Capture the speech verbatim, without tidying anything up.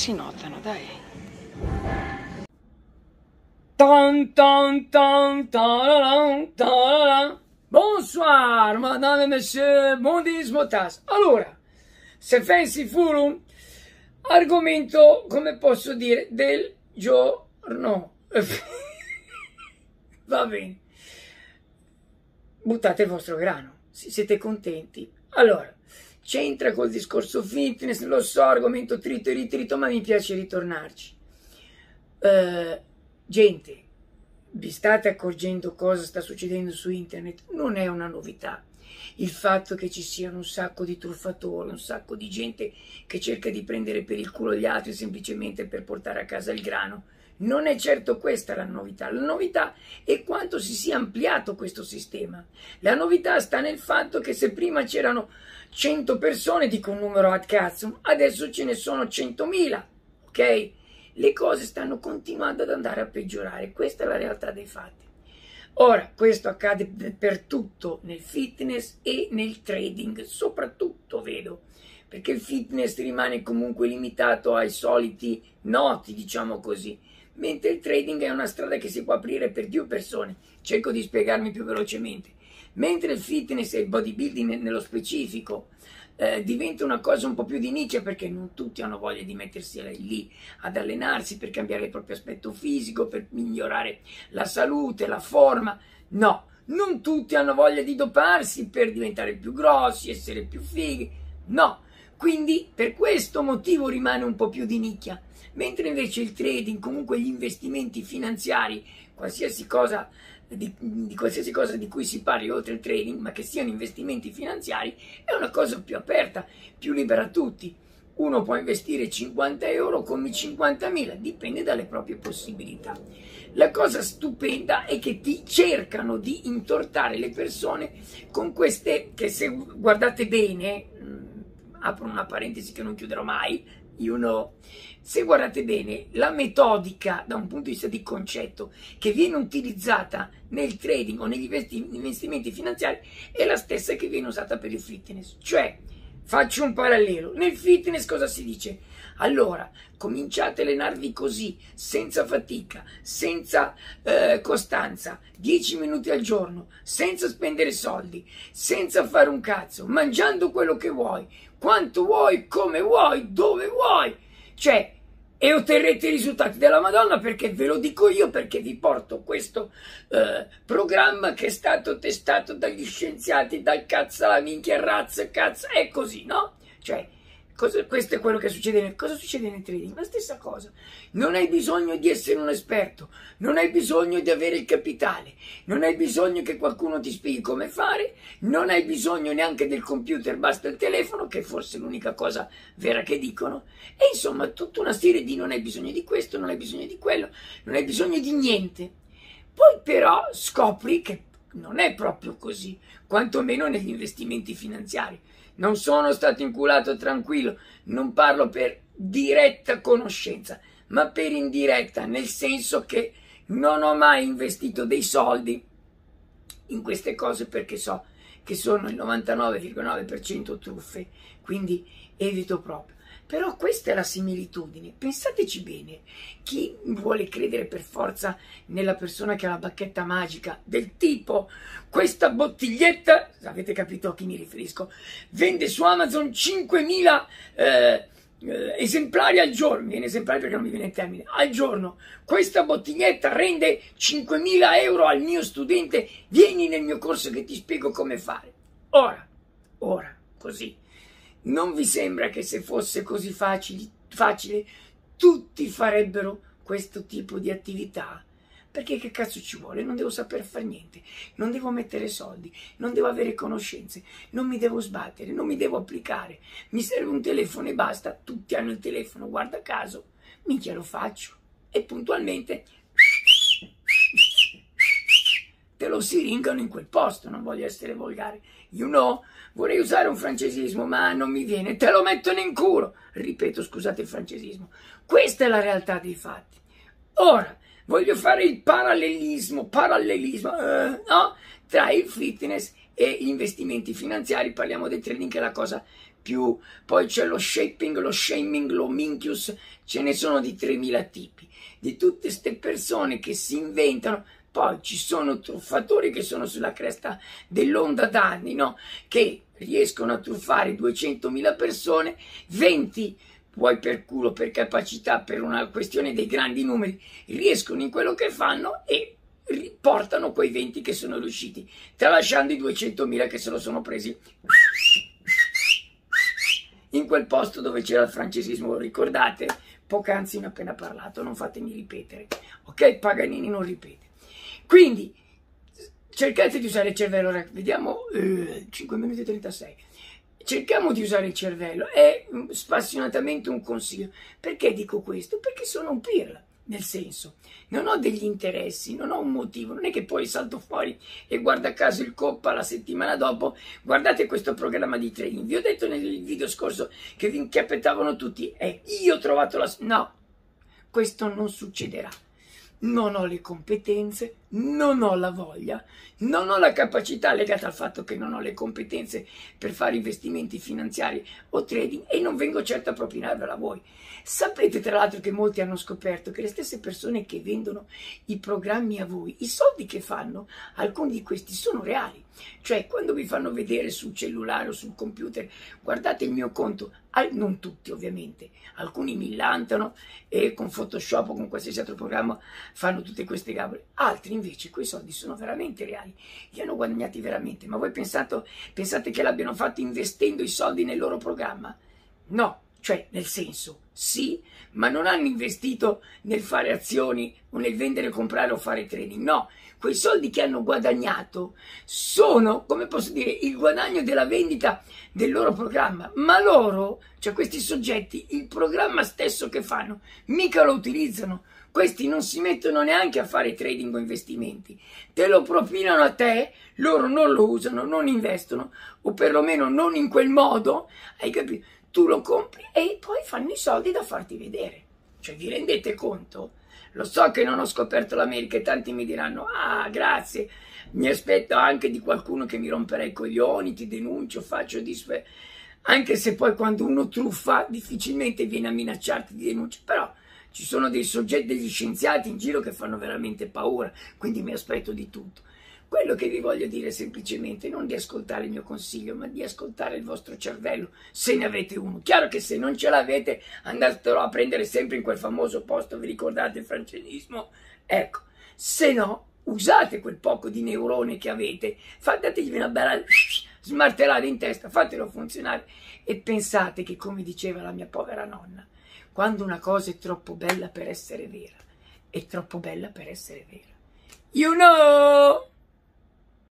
si notano, dai. Ton, ton, ton, ton, ton. Bonsoir, madame et monsieur, buonissimo tas. Allora, se fancy furum, argomento, come posso dire, del giorno. Va bene. Buttate il vostro grano, se siete contenti. Allora, c'entra col discorso fitness, lo so, argomento trito e ritrito, ma mi piace ritornarci. Uh, gente, vi state accorgendo cosa sta succedendo su internet? Non è una novità. Il fatto che ci siano un sacco di truffatori, un sacco di gente che cerca di prendere per il culo gli altri semplicemente per portare a casa il grano, non è certo questa la novità. La novità è quanto si sia ampliato questo sistema. La novità sta nel fatto che se prima c'erano cento persone, dico un numero a cazzo, adesso ce ne sono centomila, ok? Le cose stanno continuando ad andare a peggiorare, questa è la realtà dei fatti. Ora, questo accade per tutto nel fitness e nel trading, soprattutto vedo, perché il fitness rimane comunque limitato ai soliti noti, diciamo così, mentre il trading è una strada che si può aprire per più persone. Cerco di spiegarmi più velocemente. Mentre il fitness e il bodybuilding nello specifico eh, diventa una cosa un po' più di nicchia, perché non tutti hanno voglia di mettersi lì ad allenarsi per cambiare il proprio aspetto fisico, per migliorare la salute, la forma. No, non tutti hanno voglia di doparsi per diventare più grossi, essere più fighi. No, quindi per questo motivo rimane un po' più di nicchia. Mentre invece il trading, comunque gli investimenti finanziari, qualsiasi cosa Di, di qualsiasi cosa di cui si parli oltre il trading, ma che siano investimenti finanziari, è una cosa più aperta, più libera a tutti. Uno può investire cinquanta euro come cinquantamila, dipende dalle proprie possibilità. La cosa stupenda è che ti cercano di intortare le persone con queste, che se guardate bene, mh, apro una parentesi che non chiuderò mai, you know, se guardate bene, la metodica da un punto di vista di concetto che viene utilizzata nel trading o negli investimenti finanziari è la stessa che viene usata per il fitness. Cioè, faccio un parallelo, nel fitness cosa si dice? Allora, cominciate a allenarvi così, senza fatica, senza eh, costanza, dieci minuti al giorno, senza spendere soldi, senza fare un cazzo, mangiando quello che vuoi, quanto vuoi, come vuoi, dove vuoi, cioè, e otterrete i risultati della Madonna, perché ve lo dico io, perché vi porto questo eh, programma che è stato testato dagli scienziati, dal cazzo alla minchia, razza, cazzo, è così, no? Cioè, cosa, questo è quello che succede nel, cosa succede nel trading? La stessa cosa. Non hai bisogno di essere un esperto, non hai bisogno di avere il capitale, non hai bisogno che qualcuno ti spieghi come fare, non hai bisogno neanche del computer, basta il telefono, che è forse l'unica cosa vera che dicono, e insomma tutta una serie di non hai bisogno di questo, non hai bisogno di quello, non hai bisogno di niente. Poi però scopri che non è proprio così, quantomeno negli investimenti finanziari. Non sono stato inculato, tranquillo, non parlo per diretta conoscenza, ma per indiretta, nel senso che non ho mai investito dei soldi in queste cose perché so che sono il novantanove virgola nove per cento truffe, quindi evito proprio. Però questa è la similitudine, pensateci bene, chi vuole credere per forza nella persona che ha la bacchetta magica, del tipo questa bottiglietta, avete capito a chi mi riferisco, vende su Amazon cinquemila eh, eh, esemplari al giorno, viene esemplari perché non mi viene il termine, al giorno, questa bottiglietta rende cinquemila euro al mio studente, vieni nel mio corso che ti spiego come fare. Ora, ora, così. Non vi sembra che se fosse così facile, facile tutti farebbero questo tipo di attività? Perché che cazzo ci vuole? Non devo saper fare niente, non devo mettere soldi, non devo avere conoscenze, non mi devo sbattere, non mi devo applicare, mi serve un telefono e basta, tutti hanno il telefono, guarda caso, minchia lo faccio e puntualmente te lo siringano in quel posto, non voglio essere volgare, you know, vorrei usare un francesismo ma non mi viene, te lo mettono in culo, ripeto, scusate il francesismo, questa è la realtà dei fatti. Ora, voglio fare il parallelismo, parallelismo, eh, no? Tra il fitness e gli investimenti finanziari, parliamo del trading che è la cosa più poi c'è lo shaping, lo shaming, lo minchius, ce ne sono di tremila tipi, di tutte queste persone che si inventano. Poi ci sono truffatori che sono sulla cresta dell'onda da anni, no? Che riescono a truffare duecentomila persone, venti vuoi per culo, per capacità, per una questione dei grandi numeri, riescono in quello che fanno e portano quei venti che sono riusciti, tralasciando i duecentomila che se lo sono presi in quel posto dove c'era il francesismo, lo ricordate? Poc'anzi ne ho appena parlato, non fatemi ripetere, ok? Paganini non ripete. Quindi cercate di usare il cervello, vediamo, eh, cinque minuti e trentasei. Cerchiamo di usare il cervello, è spassionatamente un consiglio. Perché dico questo? Perché sono un pirla, nel senso, non ho degli interessi, non ho un motivo, non è che poi salto fuori e guarda caso il Coppa la settimana dopo, guardate questo programma di trading. Vi ho detto nel video scorso che vi inchiappettavano tutti, e eh, io ho trovato la... No, questo non succederà. Non ho le competenze, non ho la voglia, non ho la capacità legata al fatto che non ho le competenze per fare investimenti finanziari o trading e non vengo certo a propinarvela a voi. Sapete tra l'altro che molti hanno scoperto che le stesse persone che vendono i programmi a voi, i soldi che fanno, alcuni di questi sono reali. Cioè quando vi fanno vedere sul cellulare o sul computer, guardate il mio conto, non tutti ovviamente, alcuni millantano e con Photoshop o con qualsiasi altro programma fanno tutte queste gabole, altri invece quei soldi sono veramente reali, li hanno guadagnati veramente. Ma voi pensate, pensate che l'abbiano fatto investendo i soldi nel loro programma? No, cioè nel senso sì, ma non hanno investito nel fare azioni o nel vendere, comprare o fare trading, no. Quei soldi che hanno guadagnato sono, come posso dire, il guadagno della vendita del loro programma, ma loro, cioè questi soggetti, il programma stesso che fanno, mica lo utilizzano. Questi non si mettono neanche a fare trading o investimenti, te lo propinano a te, loro non lo usano, non investono, o perlomeno non in quel modo, hai capito? Tu lo compri e poi fanno i soldi da farti vedere. Cioè vi rendete conto? Lo so che non ho scoperto l'America e tanti mi diranno, ah grazie, mi aspetto anche di qualcuno che mi romperà i coglioni, ti denuncio, faccio disfe... Anche se poi quando uno truffa difficilmente viene a minacciarti di denuncia, però ci sono dei soggetti, degli scienziati in giro che fanno veramente paura, quindi mi aspetto di tutto. Quello che vi voglio dire è semplicemente non di ascoltare il mio consiglio, ma di ascoltare il vostro cervello, se ne avete uno. Chiaro che se non ce l'avete, andatelo a prendere sempre in quel famoso posto, vi ricordate il francesismo? Ecco, se no, usate quel poco di neurone che avete, dategli una bella smartellata in testa, fatelo funzionare e pensate che, come diceva la mia povera nonna, quando una cosa è troppo bella per essere vera, è troppo bella per essere vera. You know!